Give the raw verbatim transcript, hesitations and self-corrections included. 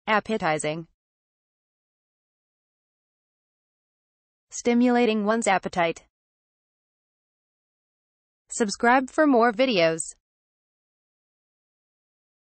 Appetizing. Stimulating one's appetite. Subscribe for more videos.